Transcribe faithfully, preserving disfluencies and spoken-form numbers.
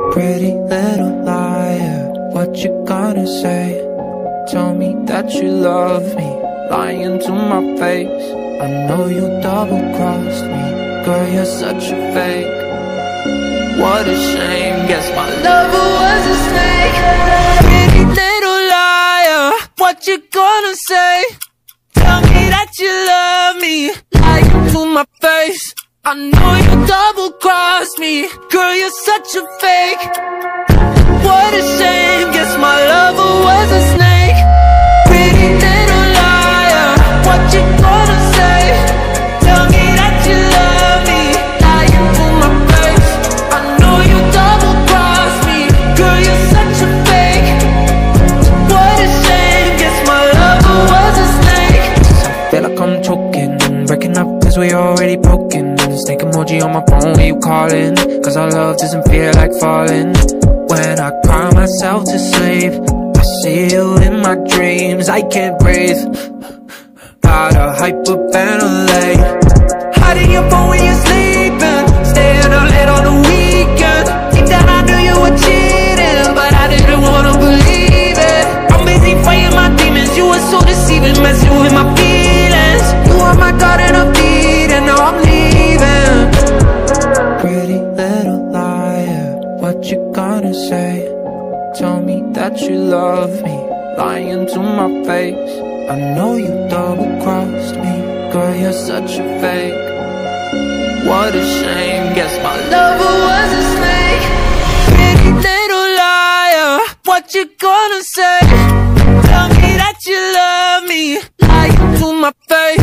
Pretty little liar, what you gonna say? Tell me that you love me, lying to my face. I know you double-crossed me, girl, you're such a fake. What a shame, guess my lover was a snake. Pretty little liar, what you gonna say? Tell me that you love me, lying to my face. I know you double-crossed me, girl, you're such a fake. What a shame, guess my lover was a snake. Pretty little liar, what you gonna say? Tell me that you love me, lying to my face. I know you double-crossed me, girl, you're such a fake. What a shame, guess my lover was a snake. I feel like I'm choking, breaking up cause we already broken. Snake emoji on my phone when you callin', cause our love doesn't feel like falling. When I cry myself to sleep, I see you in my dreams. I can't breathe, gotta hyperventilate. Hiding your phone when you're sleeping, staying up late on the weekend. Deep down I knew you were cheating, but I didn't wanna believe it. I'm busy fighting my demons, you were so deceiving, messing with my feelings. You are my god and a beat, and now I'm leaving. Pretty little liar, what you gonna say? Tell me that you love me, lying to my face. I know you double-crossed me, girl, you're such a fake. What a shame, guess my lover was a snake. Pretty little liar, what you gonna say? Tell me that you love me, lying to my face.